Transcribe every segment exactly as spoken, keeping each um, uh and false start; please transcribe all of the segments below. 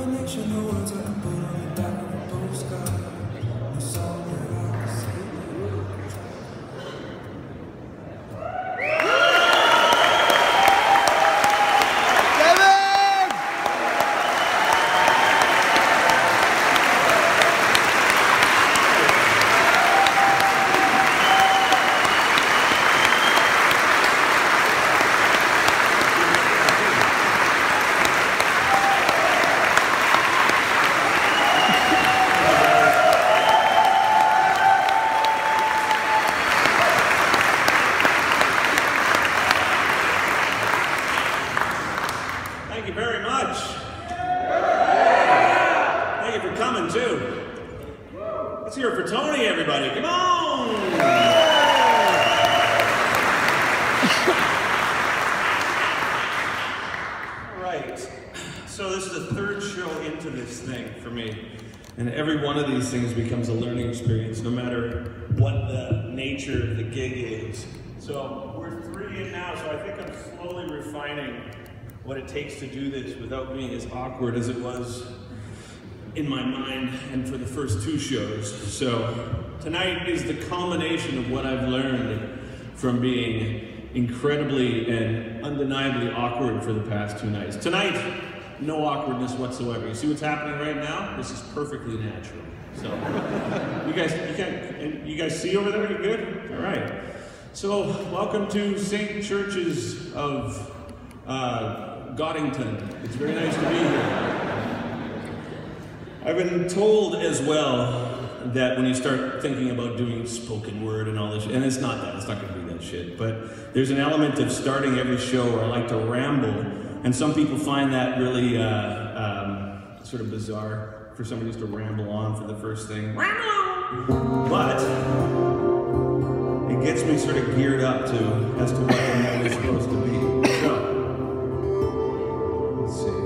Things becomes a learning experience, no matter what the nature of the gig is. So we're three in now, so I think I'm slowly refining what it takes to do this without being as awkward as it was in my mind and for the first two shows. So tonight is the culmination of what I've learned from being incredibly and undeniably awkward for the past two nights. Tonight, no awkwardness whatsoever. You see what's happening right now? This is perfectly natural. So, you guys, you can, you guys see over there? You good? All right. So, welcome to Saint Churches of uh, Goddington. It's very nice to be here. I've been told as well that when you start thinking about doing spoken word and all this, and it's not that, it's not going to be that shit, but there's an element of starting every show where I like to ramble, and some people find that really uh, um, sort of bizarre. For somebody just to ramble on for the first thing. Ramble on! But it gets me sort of geared up to as to what the night is supposed to be. So, let's see.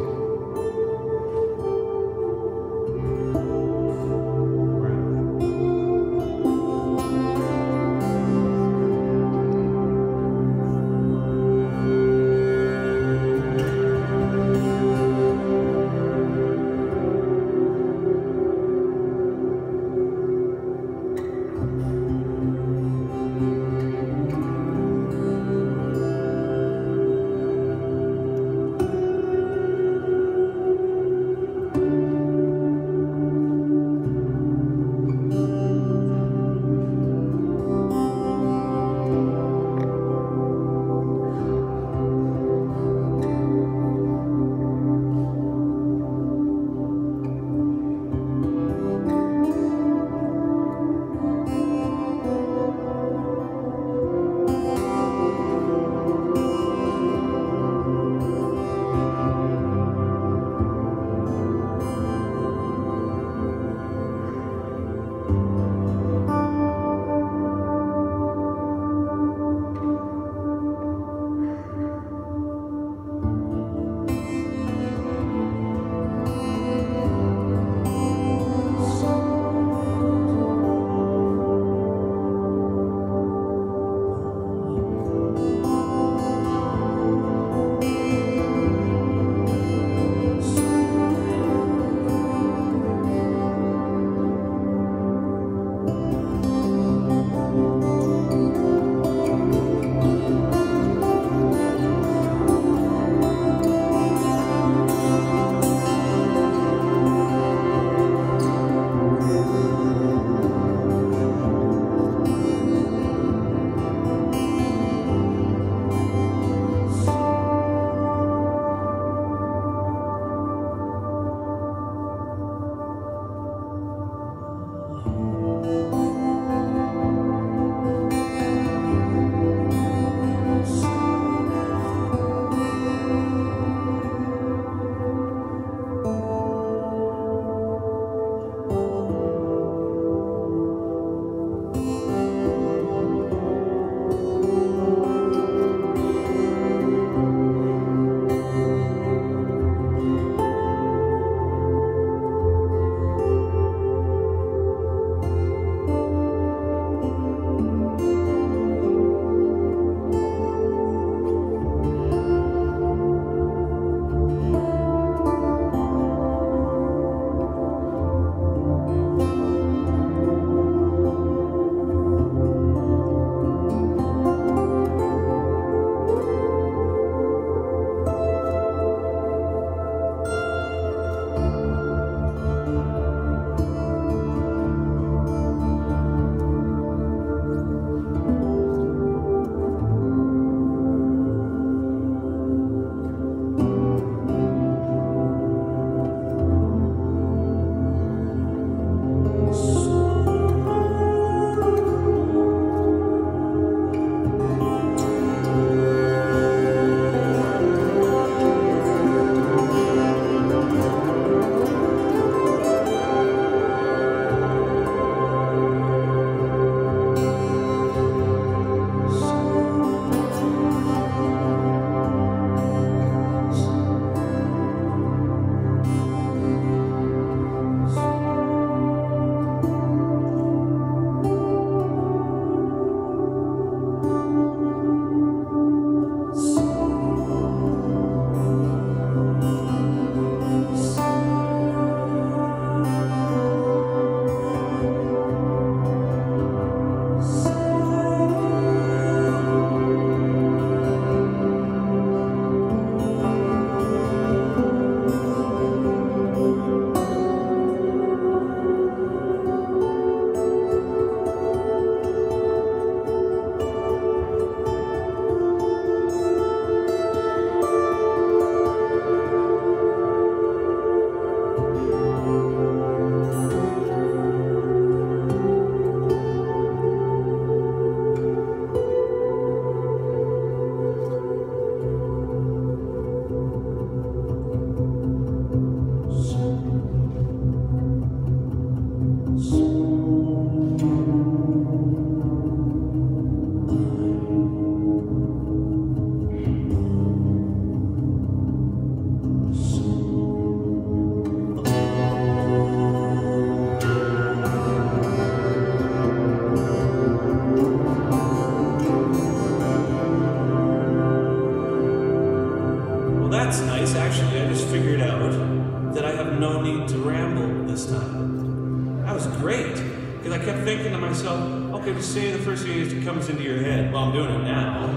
that's nice. Actually, I just figured out that I have no need to ramble this time. That was great, because I kept thinking to myself, okay, just say the first thing that comes into your head. Well, I'm doing it now.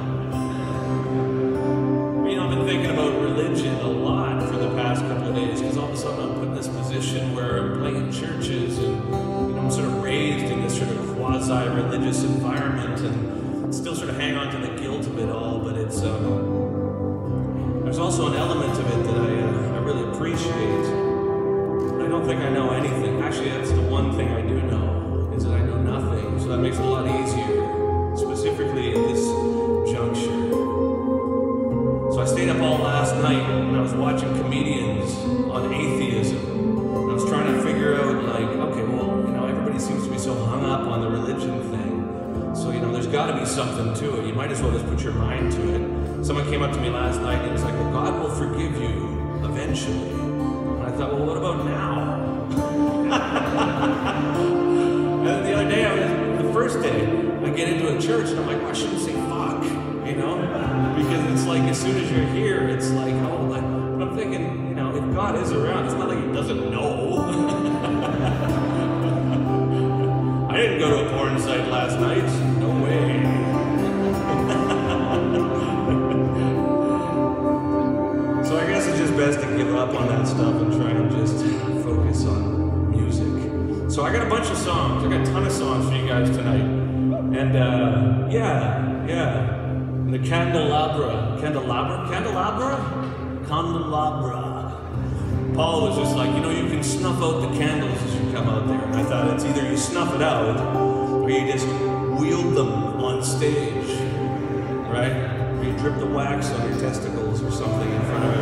You know, I've been thinking about religion a lot for the past couple of days, because all of a sudden I'm put in this position where I'm playing in churches, and you know, I'm sort of raised in this sort of quasi-religious environment, and still sort of hang on to the guilt of it all, but it's, um, there's also an element of it that I, uh, I really appreciate. I don't think I know anything. Actually, that's the one thing I do know, is that I know nothing, so that makes it a lot easier, specifically at this juncture. So I stayed up all last night, and I was watching comedians on atheism. And I was trying to figure out, like, okay, well, you know, everybody seems to be so hung up on the religion thing. So, you know, there's got to be something to it. You might as well just put your mind to it. Someone came up to me last night and it was like, well, God will forgive you eventually. And I thought, well, what about now? And then the other day, I was, the first day, I get into a church and I'm like, well, I shouldn't say fuck, you know? Because it's like, as soon as you're here, it's like, oh, like, but I'm thinking, you know, if God is around, it's not like he doesn't know. I didn't go to a porn site last night. No way. So I guess it's just best to give up on that stuff and try and just focus on music. So I got a bunch of songs. I got a ton of songs for you guys tonight. And uh, yeah, yeah. And the candelabra. Candelabra? Candelabra? Candelabra. Paul was just like, you know, you can snuff out the candles as you come out there. And I thought it's either you snuff it out or you just wield them on stage, right? Or you drip the wax on your testicles or something in front of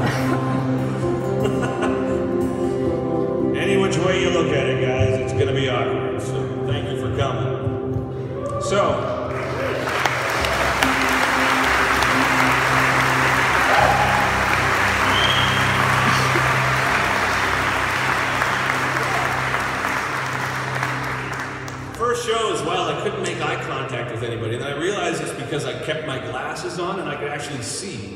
everybody. Any which way you look at it, guys, it's going to be awkward. So thank you for coming. So, show as well, I couldn't make eye contact with anybody. And I realized it's because I kept my glasses on and I could actually see.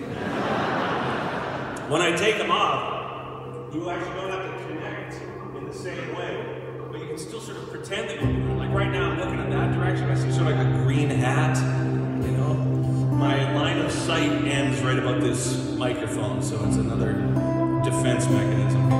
When I take them off, you actually don't have to connect in the same way, but you can still sort of pretend that you're doing it. Like right now, I'm looking in that direction. I see sort of like a green hat, you know? My line of sight ends right about this microphone, so it's another defense mechanism.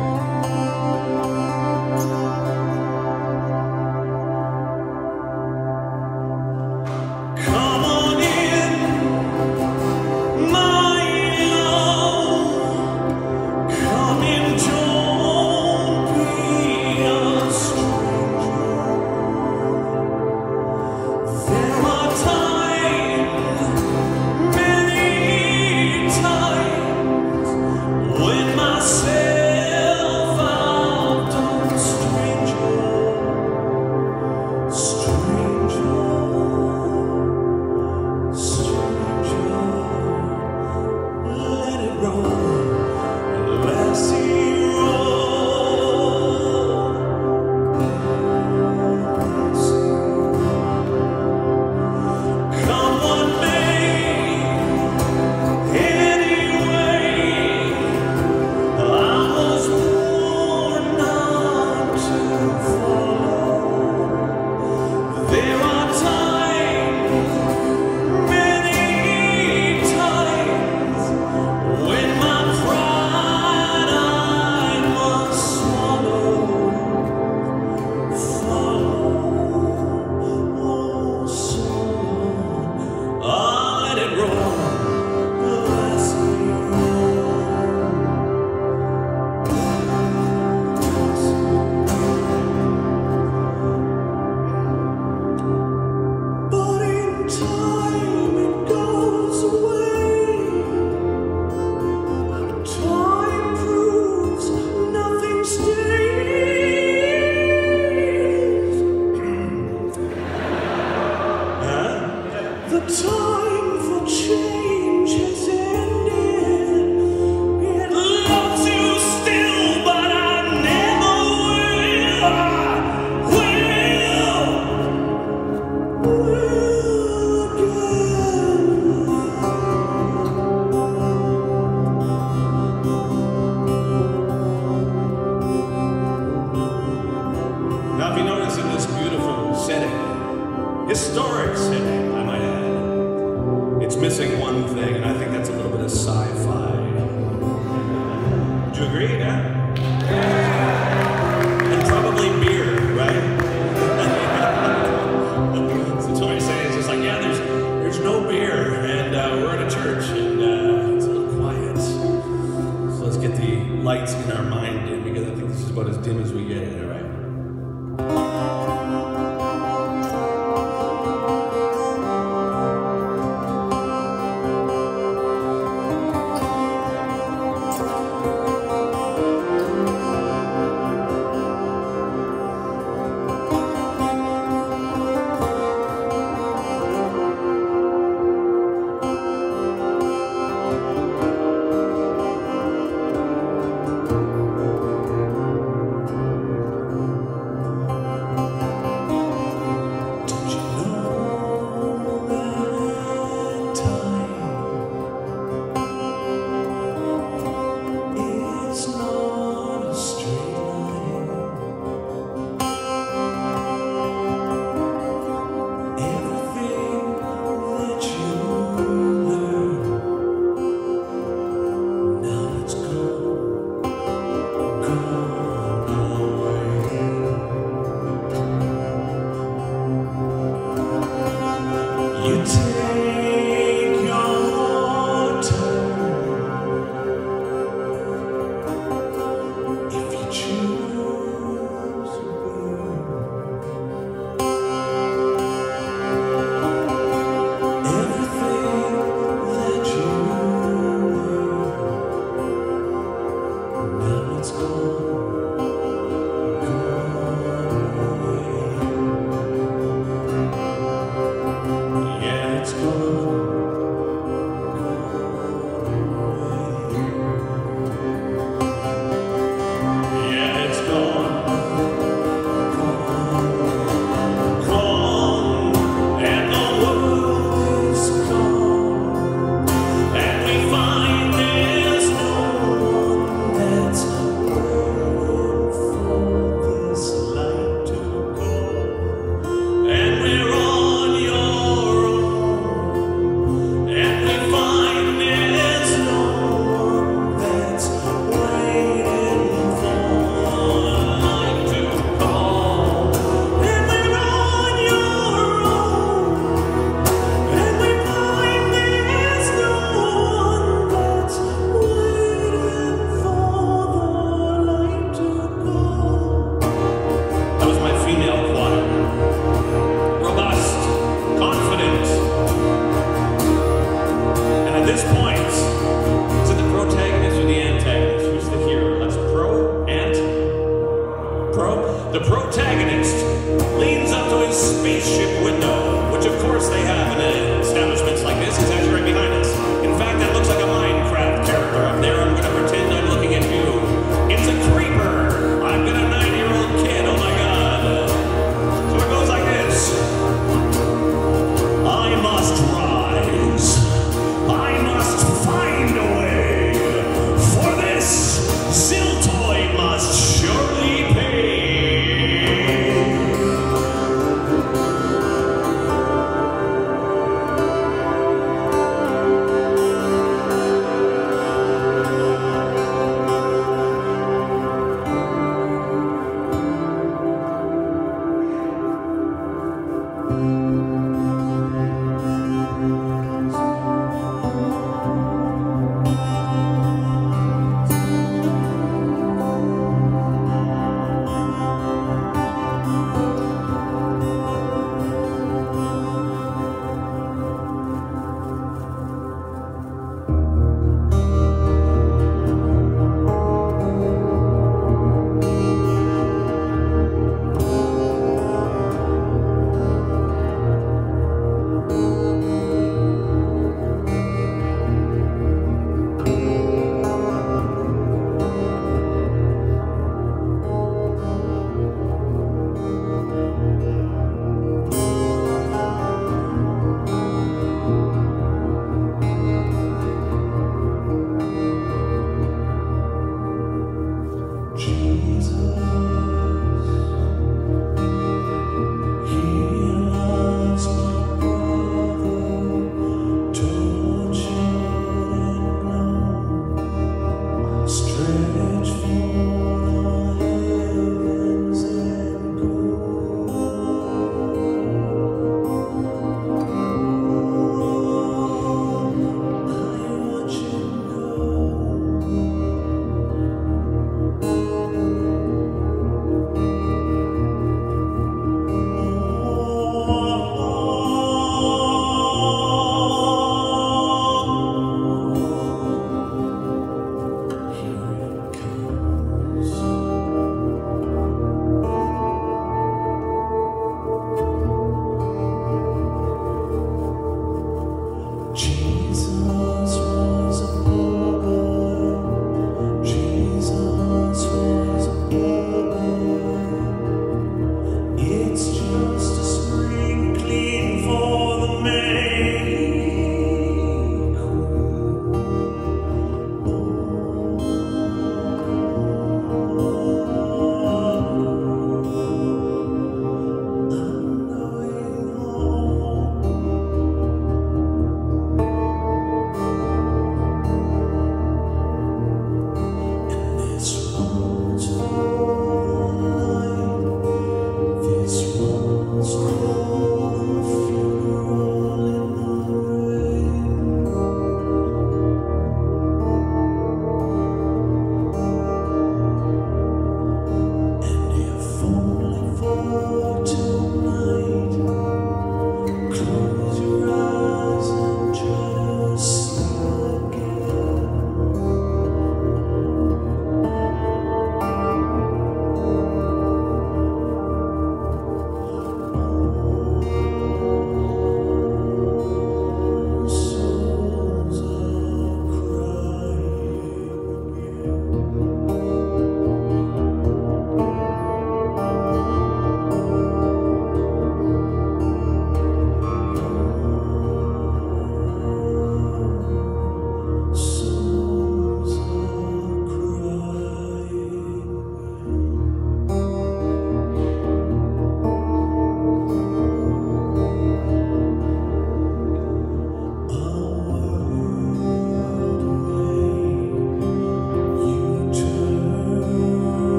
missing one thing, and I think that's a little bit of sci-fi. Would you agree, yeah? And probably beer, right? So Tony's saying it's just like, yeah, there's there's no beer, and uh, we're at a church, and uh, it's a little quiet. So let's get the lights in our mind dim, because I think this is about as dim as we get it, all right?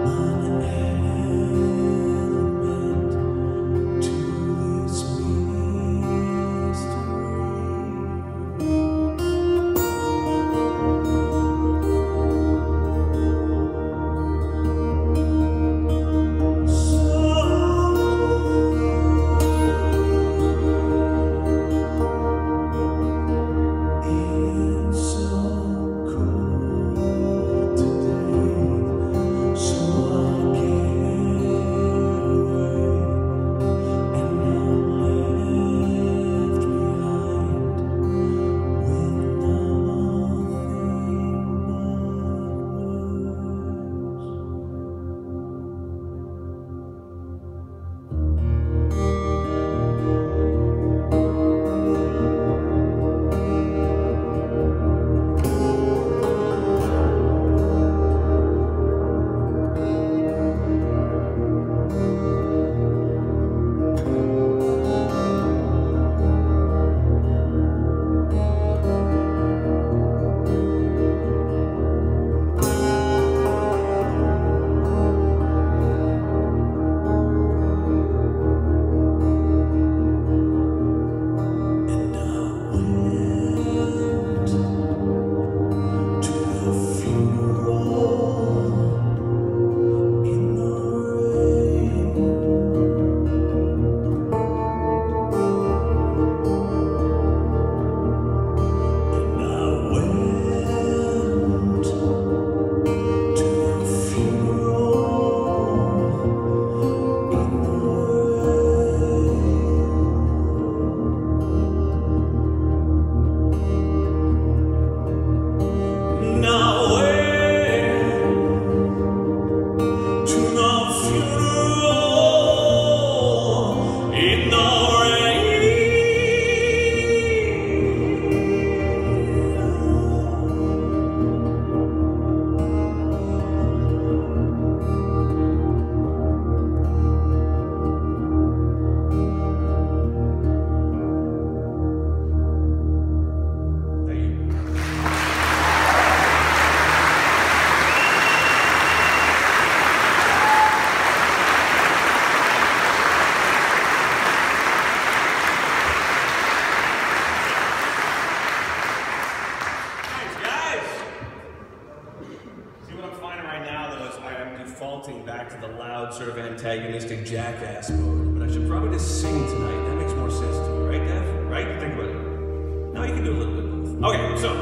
Sort of antagonistic jackass mode, but I should probably just sing tonight. That makes more sense to me, right, Dev? Right? Think about it. No, you can do a little bit of both. Okay, so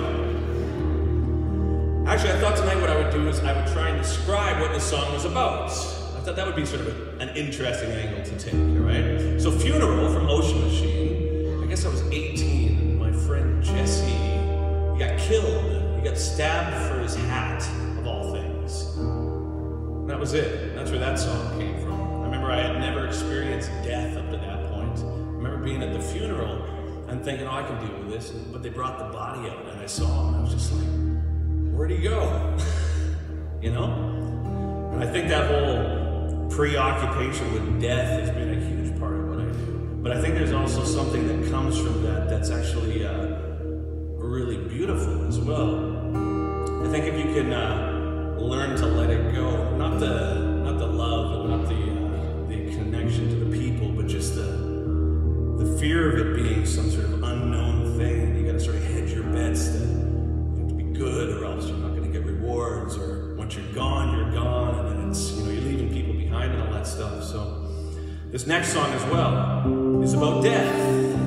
actually, I thought tonight what I would do is I would try and describe what the song was about. I thought that would be sort of a, an interesting angle to take, right? So, Funeral from Ocean Machine. I guess I was eighteen, and my friend Jesse, he got killed. He got stabbed for his hat, of all things. That was it. That's where that song came from. I remember I had never experienced death up to that point. I remember being at the funeral and thinking, oh, I can deal with this. But they brought the body out and I saw him and I was just like, where'd he go? You know? And I think that whole preoccupation with death has been a huge part of what I do. But I think there's also something that comes from that that's actually uh, really beautiful as well. I think if you can uh, learn to let it go, not the not the love and not the uh, the connection to the people, but just the the fear of it being some sort of unknown thing. You got to sort of hedge your bets that you have to be good, or else you're not going to get rewards. Or once you're gone, you're gone, and then it's you know you're leaving people behind and all that stuff. So this next song as well is about death.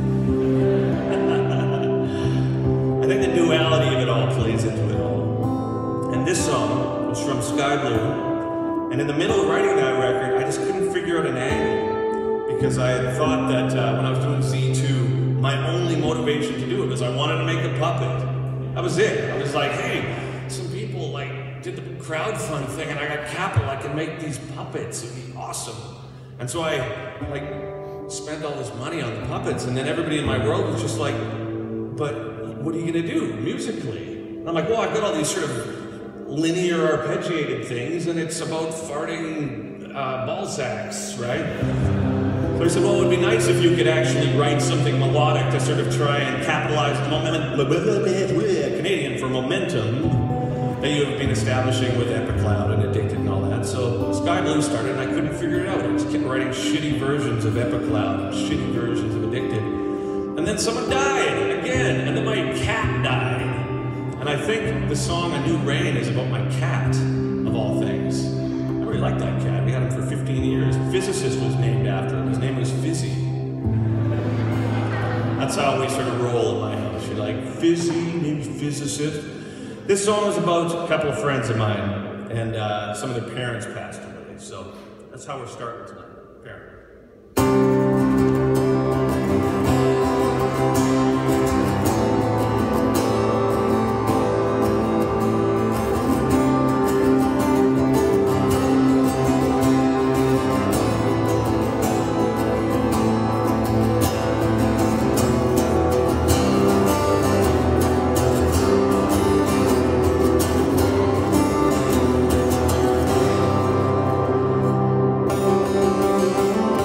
I think the duality of it all plays into it all. And this song was from Sky Blue, and in the middle of writing that record, I just couldn't figure out an angle, because I had thought that uh, when I was doing Z two, my only motivation to do it was I wanted to make a puppet. That was it. I was like, hey, some people like did the crowdfund thing, and I got capital, I can make these puppets, it'd be awesome. And so I like spent all this money on the puppets, and then everybody in my world was just like, but what are you gonna do musically? And I'm like, well, I've got all these sort of linear arpeggiated things, and it's about farting uh, ball sacks, right? So I said, well, it would be nice if you could actually write something melodic to sort of try and capitalize the momentum, Canadian for momentum, that you have been establishing with Epicloud and Addicted and all that. So Sky Blue started and I couldn't figure it out. I just kept writing shitty versions of Epicloud, shitty versions of Addicted. And then someone died again, and then my cat died. And I think the song A New Rain is about my cat, of all things. I really like that cat. We had him for fifteen years. Physicist was named after him. His name was Fizzy. That's how we sort of roll in my house. You're like, Fizzy, named Physicist. This song is about a couple of friends of mine, and uh, some of their parents passed away. So that's how we're starting tonight. Parent. Thank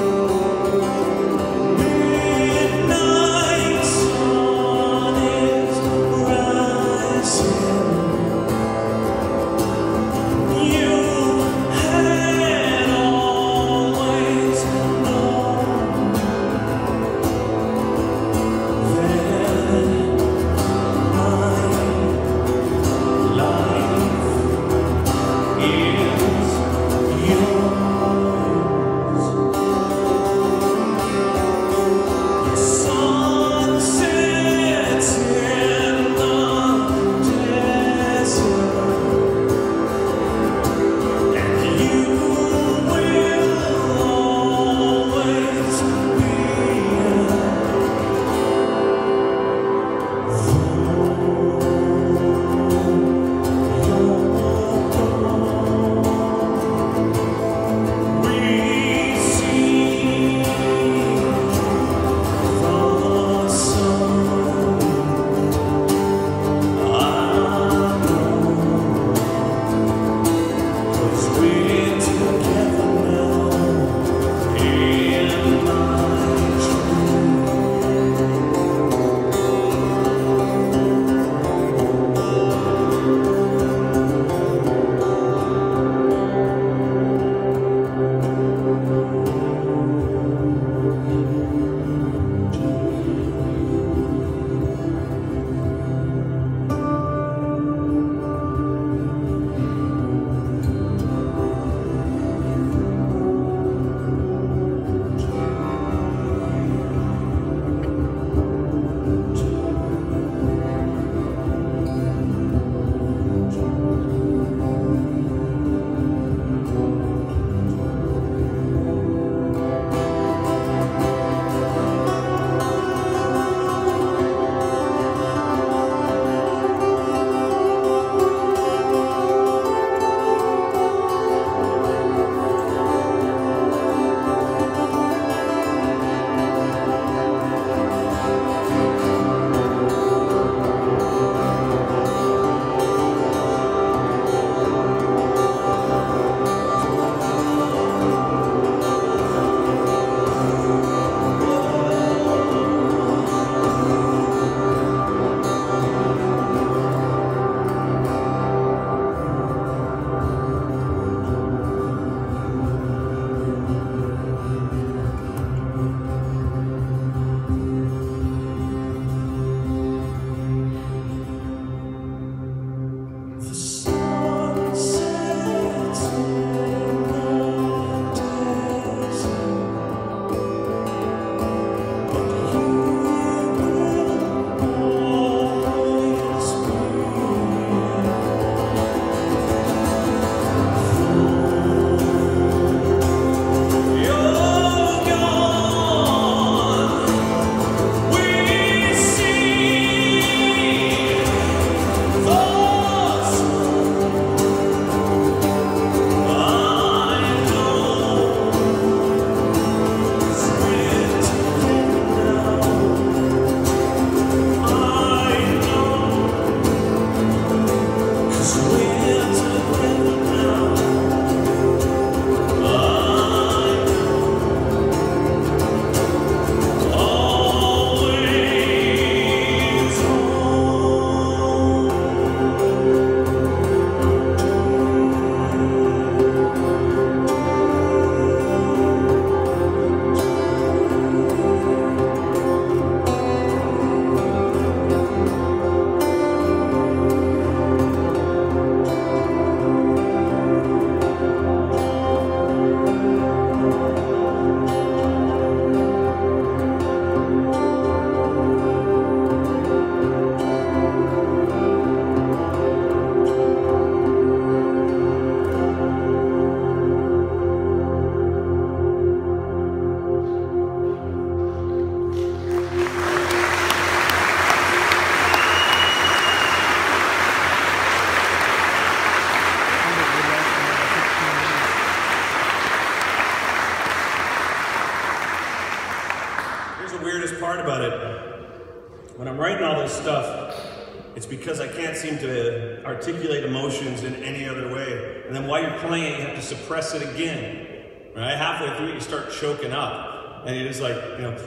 part about it, when I'm writing all this stuff, it's because I can't seem to articulate emotions in any other way. And then while you're playing it, you have to suppress it again. Right? Halfway through it, you start choking up. And you're just like, you know,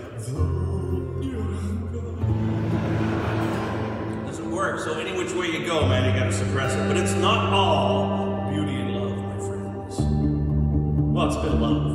it doesn't work. So any which way you go, man, you gotta suppress it. But it's not all beauty and love, my friends. Well, it's a bit of love.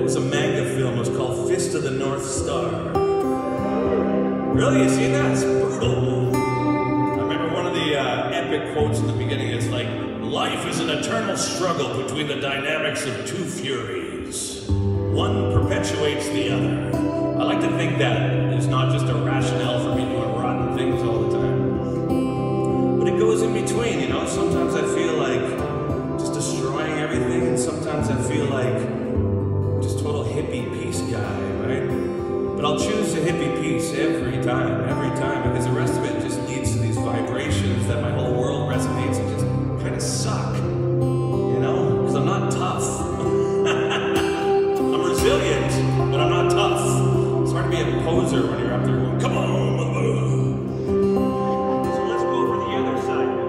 Really? You seen that? It's cold. I remember one of the uh, epic quotes in the beginning. It's like, life is an eternal struggle between the dynamics of two furies. One perpetuates the other. I like to think that it's not just a rationale for me doing rotten things all the time. But it goes in between, you know? Sometimes I feel like just destroying everything, and sometimes I feel like just total hippie peace guy, right? But I'll choose the hippie peace every time, every time, because the rest of it just leads to these vibrations that my whole world resonates and just kind of suck, you know? Because I'm not tough. I'm resilient, but I'm not tough. It's hard to be a poser when you're up there going, come on, mother. So let's go over the other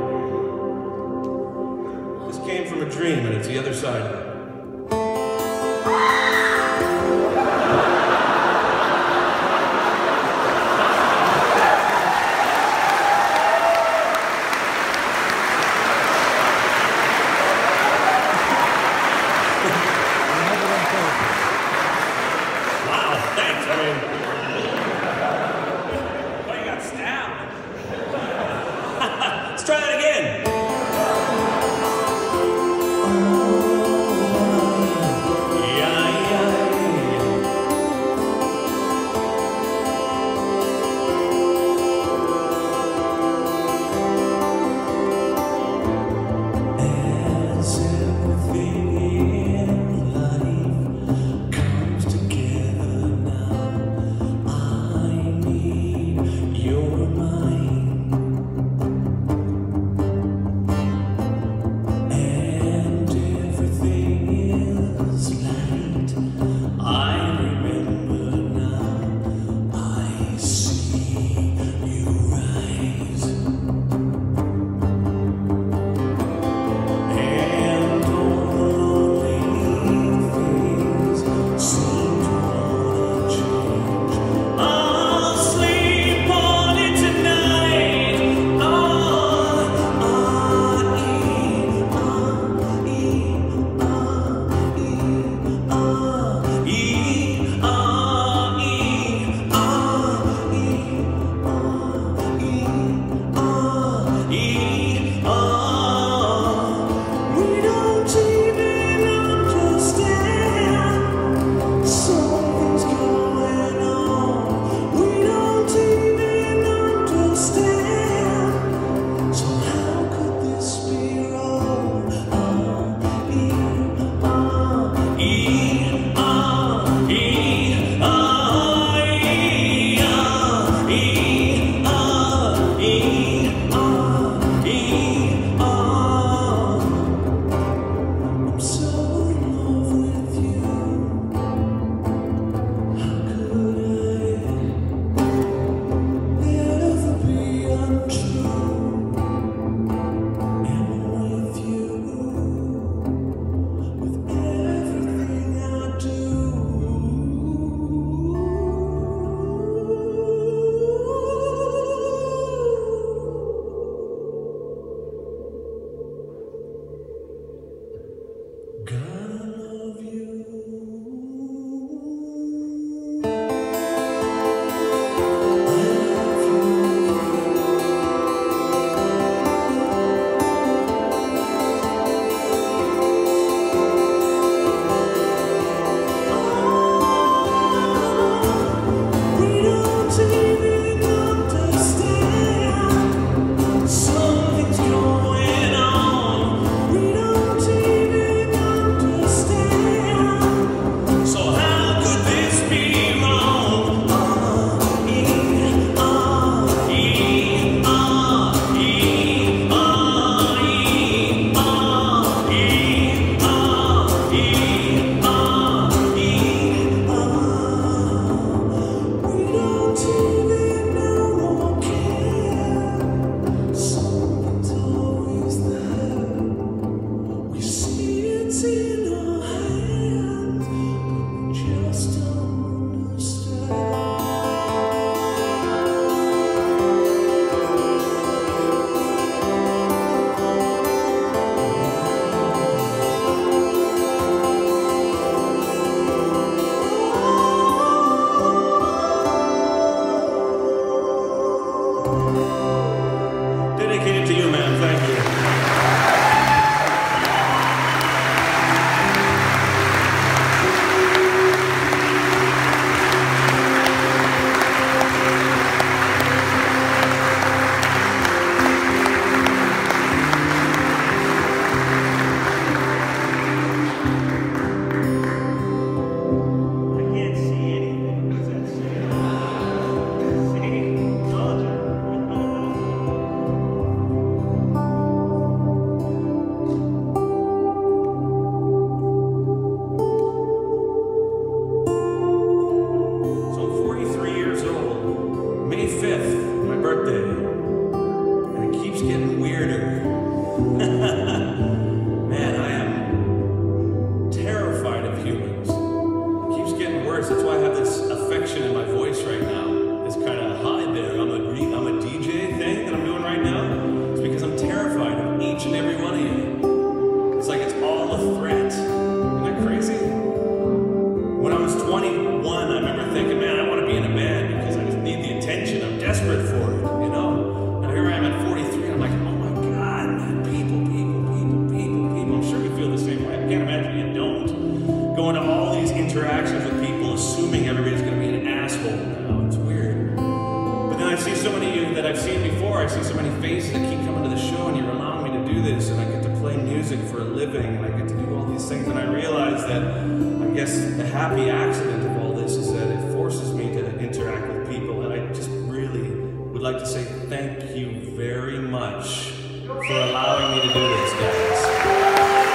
side. This came from a dream, and it's the other side. twenty-one, I remember thinking, man, I want to be in a band because I just need the attention. I'm desperate for it, you know? Now here I am at forty-three, and I'm like, oh my God, man, people, people, people, people, people. I'm sure you feel the same way. I can't imagine you don't. Going to all these interactions with people, assuming everybody's going to be an asshole. No, it's weird. But then I see so many of you that I've seen before. I see so many faces that keep coming to the show, and you're allowing me to do this, and I get to play music for a living, and I get to do all these things, and I realize that I guess the happy accident of all this is that it forces me to interact with people, and I just really would like to say thank you very much for allowing me to do this, guys.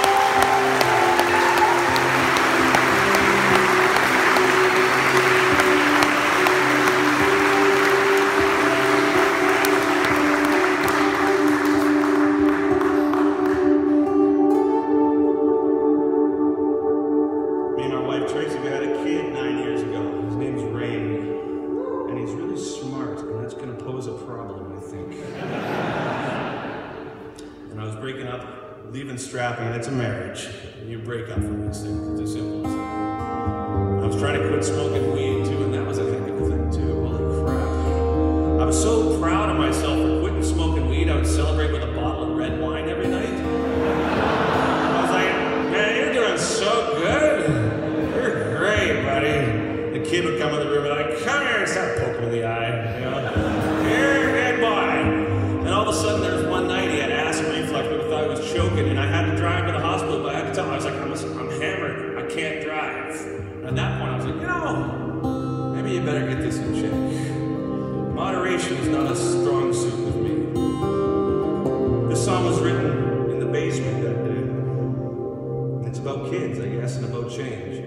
Strapping, it's a marriage. You break up from these things. It's as simple as that. I was trying to quit smoking weed too, and that was a heck of a thing too. Holy crap. I was so proud of myself for quitting smoking weed. I would celebrate with a bottle of red wine every night. I was like, man, you're doing so good. You're great, buddy. The kid would come in the room and like, come here and start poking me in the eye. You know? You're a good boy. And all of a sudden there was one night he had acid reflux, but I thought he was choking, and I had to drive to the hospital, but I had to tell him, I was like, I'm, I'm hammered, I can't drive. And at that point I was like, you know, maybe you better get this in check. Moderation is not a strong suit with me. This song was written in the basement that day. It's about kids, I guess, and about change.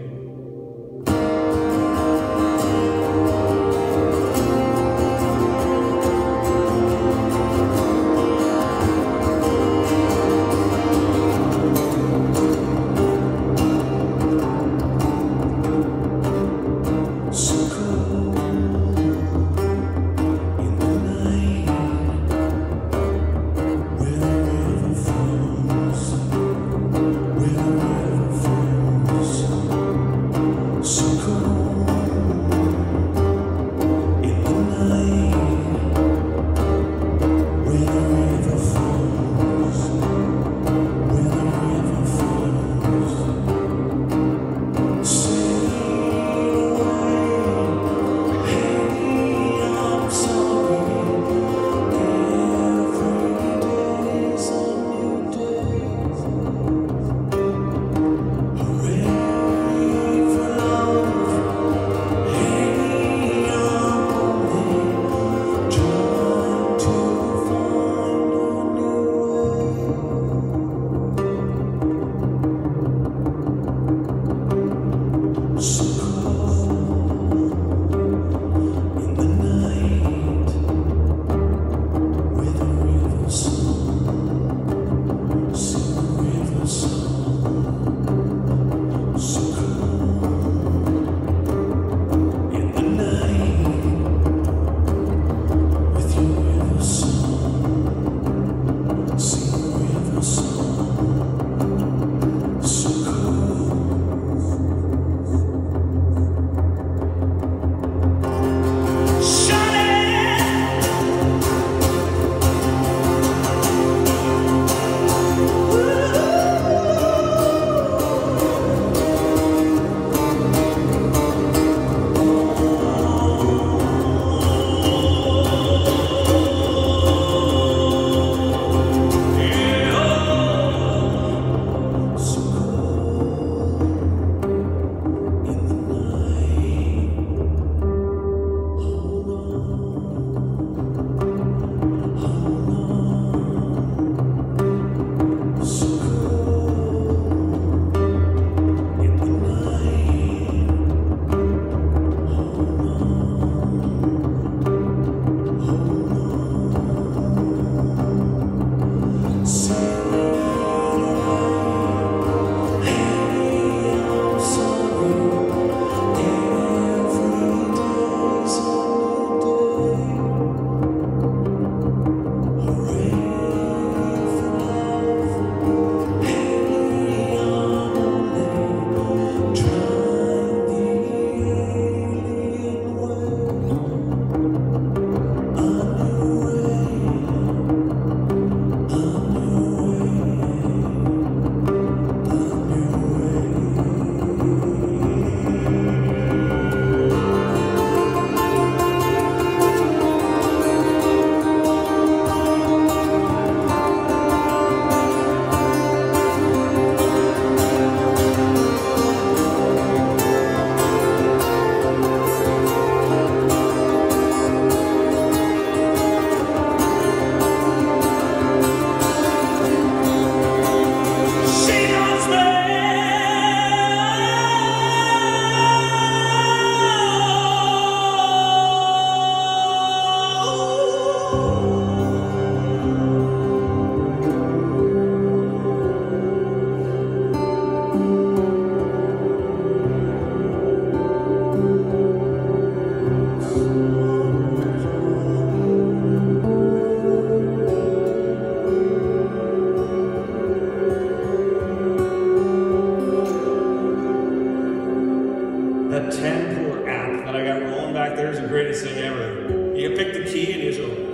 back there is the greatest thing ever. You pick the key and you just go.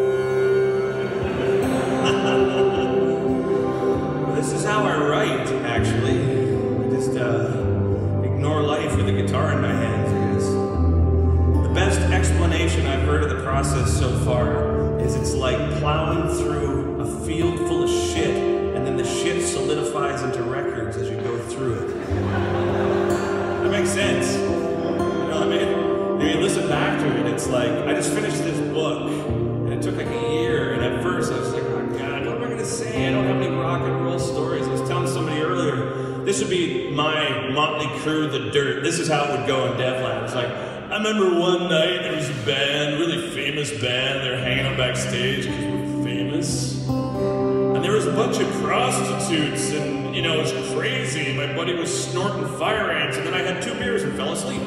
This is how I write, actually. I just uh, ignore life with a guitar in my hands, I guess. The best explanation I've heard of the process so far is it's like plowing through a field full of shit, and then the shit solidifies into records as you go through it. That makes sense. You know, I mean, when you listen back to it, it's like, I just finished this book, and it took like a year, and at first I was like, oh God, what am I gonna say? I don't have any rock and roll stories. I was telling somebody earlier, this would be my Motley Crue, The Dirt. This is how it would go in Devland. It's like, I remember one night there was a band, really famous band, they were hanging out backstage because we're famous. And there was a bunch of prostitutes, and you know, it was crazy. My buddy was snorting fire ants, and then I had two beers and fell asleep.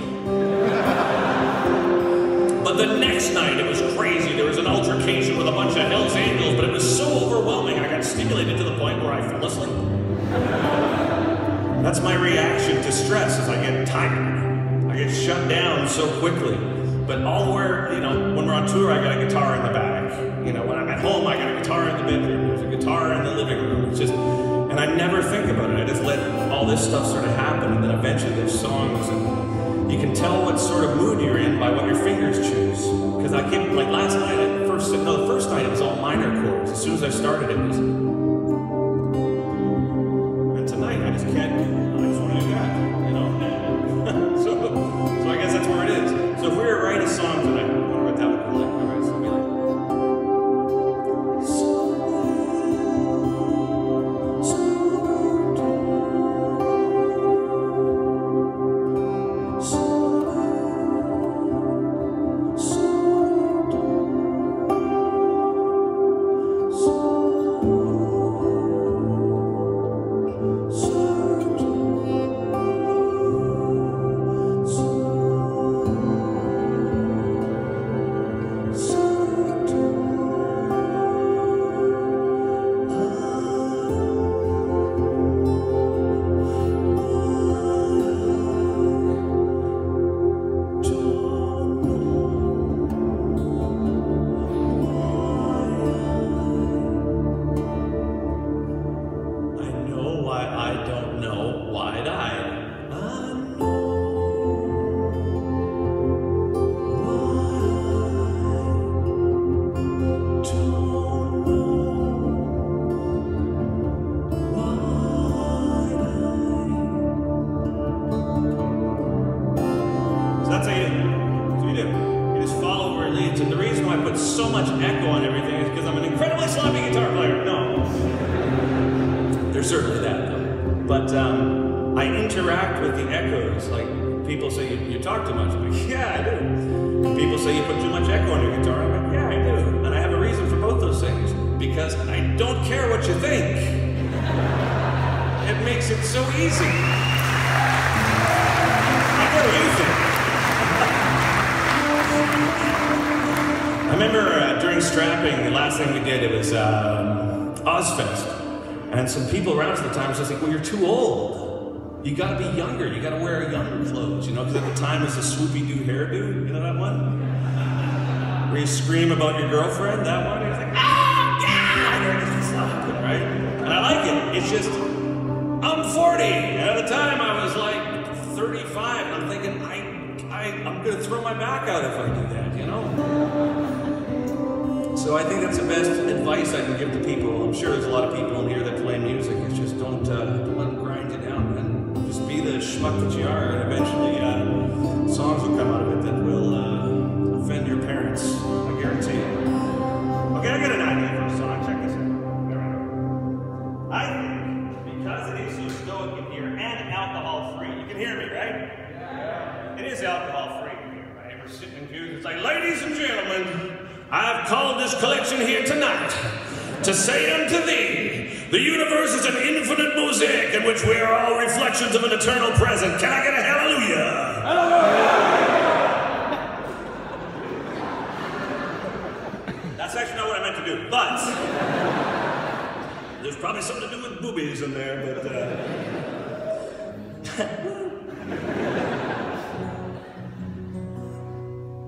But the next night it was crazy. There was an altercation with a bunch of Hell's Angels, but it was so overwhelming I got stimulated to the point where I fell asleep. That's my reaction to stress, is I get tired. I get shut down so quickly. But all where, you know, when we're on tour, I got a guitar in the back. You know, when I'm at home, I got a guitar in the bedroom. There's a guitar in the living room. It's just, and I never think about it. I just let all this stuff sort of happen, and then eventually there's songs, and you can tell what sort of mood you're in by what your fingers choose. Because I kept, like last night, I first, no, the first night it was all minor chords. As soon as I started, it was. And tonight, I just can't, I just want to do that, you know? so, so I guess that's where it is. So if we were to write a song tonight, I wonder what that would be like. All right, so it'd be like. Too old. You gotta be younger. You gotta wear younger clothes, you know, because at the time it's a swoopy-doo hairdo. You know that one? Where you scream about your girlfriend, that one? You're like, ah, yeah! You're just slapping, right? And I like it. It's just, I'm forty. And at the time I was like thirty-five, and I'm thinking, I, I, I'm gonna throw my back out if I do that, you know? So I think that's the best advice I can give to people. I'm sure there's a lot of people in here that play music. It's just don't, uh, don't let them grind you down, and just be the schmuck that you are, and eventually uh, songs will come out of it that will uh, offend your parents. I guarantee you. Okay, I got an idea for a song. Check this out. I think because it is so stoic in here and alcohol-free, you can hear me, right? Yeah. It is alcohol-free in here, right? We're sitting in pews. It's like, ladies and gentlemen, I've called this collection here tonight to say unto thee, the universe is an infinite mosaic in which we are all reflections of an eternal present. Can I get a hallelujah? Hallelujah! That's actually not what I meant to do, but there's probably something to do with boobies in there, but uh...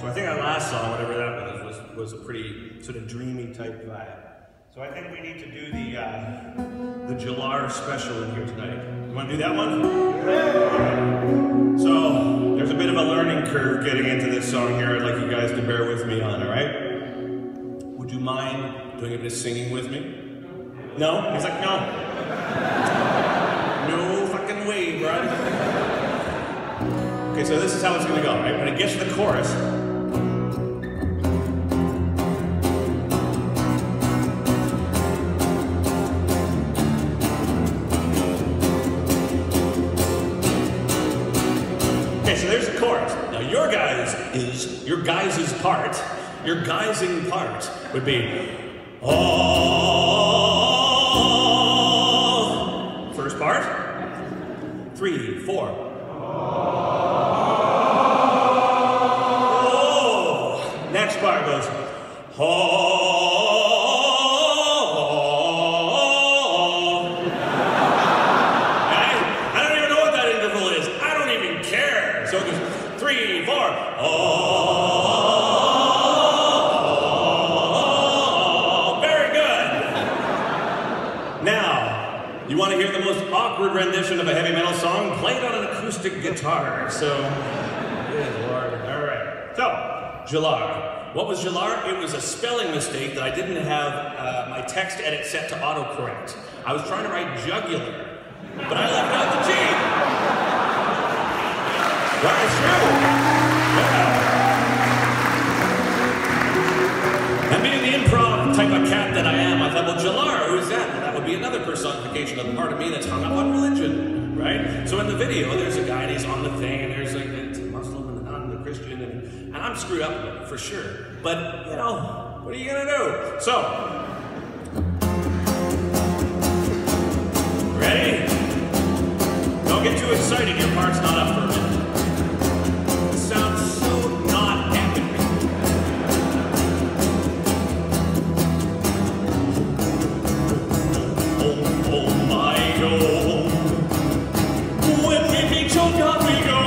I think our last song, whatever that was, was, was a pretty sort of dreamy type vibe. So I think we need to do the uh, the Juular special in here tonight. You want to do that one? Yeah. So there's a bit of a learning curve getting into this song here. I'd like you guys to bear with me on, all right? Would you mind doing a bit of singing with me? No? He's like, no. No fucking way, bro. Okay, so this is how it's gonna go, right? When it gets to the chorus, okay, so there's the chorus. Now your guys is your guys' part, your guysing part would be oh. First part. Three, four. Oh. Next part goes oh. Right? I don't even know what that interval is. I don't even care. So it goes three, four. Oh. Very good. Now, you want to hear the most awkward rendition of a heavy metal song played on an acoustic guitar. So, good Lord. All right. So, Juular. What was Juular? It was a spelling mistake that I didn't have uh, my text edit set to autocorrect. I was trying to write jugular, but I left out the G. That is true. Yeah. And being the improv type of cat that I am, I thought, well, Juular, who is that? Well, that would be another personification of the part of me that's hung up on religion, right? So in the video, there's a guy and he's on the thing, and there's like a Muslim and a nun and a Christian, and, and I'm screwed up with it, for sure. But, you know, what are you gonna do? So, ready? Don't get too excited, your part's not up for a minute. It sounds so not epic. Oh, oh my God. When we meet your God, we go.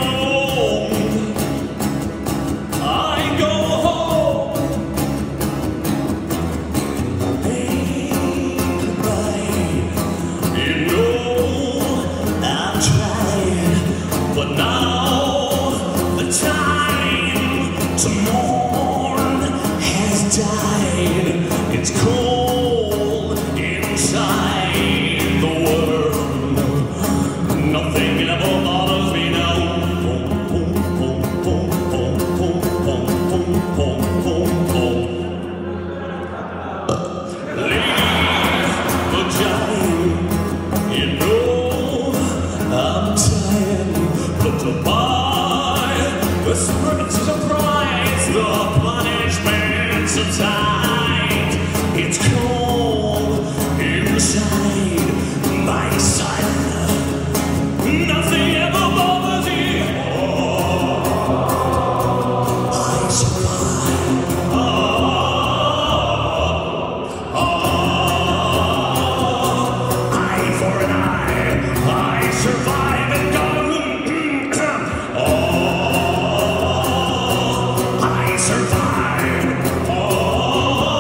I go home. Hey, you know I've tried, but now the time to mourn has died. It's cold inside the world. Nothing ever bothers me now. Boom, boom, boom, boom, boom, boom, boom, boom, boom, boom, boom. Leave the giant. You know I'm tired, but to buy the surprise, the punishment subside. It's cold inside my side. Nothing ever bothers me. Oh, I survive. Oh, oh, eye for an eye. I survive and go. Oh, I survive. Oh.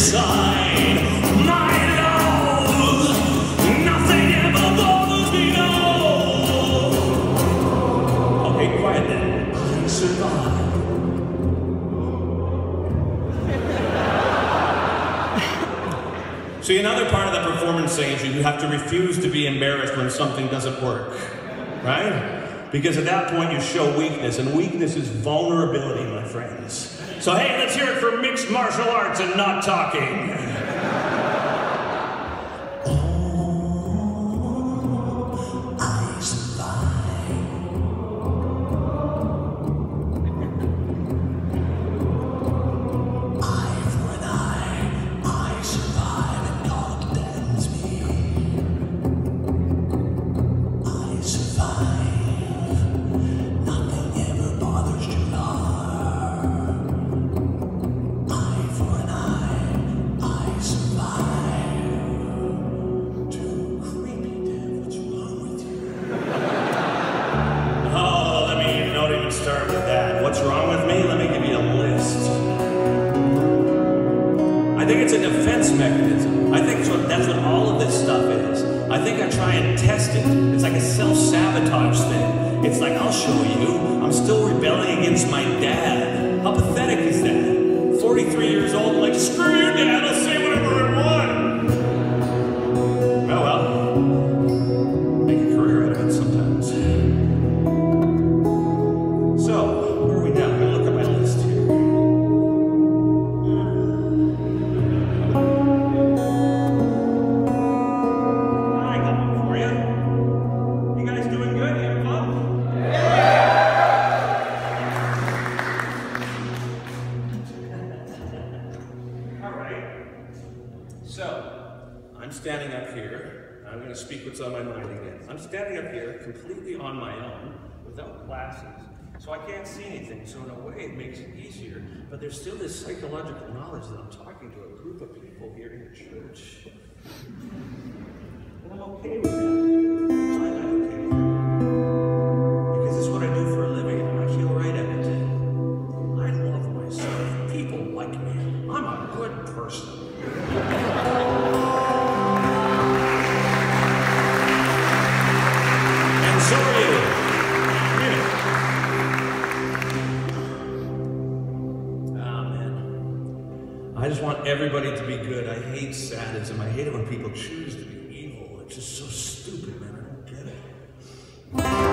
inside my love. Nothing ever bothers me now. Okay, quiet then. I survive. See, another part of the performance stage is you have to refuse to be embarrassed when something doesn't work, right? Because at that point you show weakness, and weakness is vulnerability, my friends. So hey, let's hear it for mixed martial arts and not talking. Oh, I survive. Eye for an eye, I survive, and God damns me. I survive. Nothing ever bothers Juular. Eye for an eye, I survive. Too creepy, Dev. What's wrong with you? Oh, let me, don't even start with that. What's wrong with me? Let me give you a list. I think it's a defense mechanism. I think that's what, that's what all of this stuff is. I think I try and test it. It's like a self-sabotage thing. It's like, I'll show you. I'm still rebelling against my dad. How pathetic is that? forty-three years old, like, screw you, Dad, I'll say whatever I want. Oh well. Make a career out of it sometimes. So, where are we now? I'm gonna look at my list here. I got one for you. You guys doing good? You having fun? All right. So, I'm standing up here. I'm going to speak what's on my mind again. I'm standing up here completely on my own, without glasses, so I can't see anything. So in a way, it makes it easier. But there's still this psychological knowledge that I'm talking to a group of people here in the church. And I'm okay with that. Why am I okay with that? Because it's what I do for a living, and I feel right at it. I love myself. People like me. I'm a good person. And so are you. Yeah. Ah, man. I just want everybody to be good. I hate sadism. I hate it when people choose to be evil. It's just so stupid, man. I don't get it.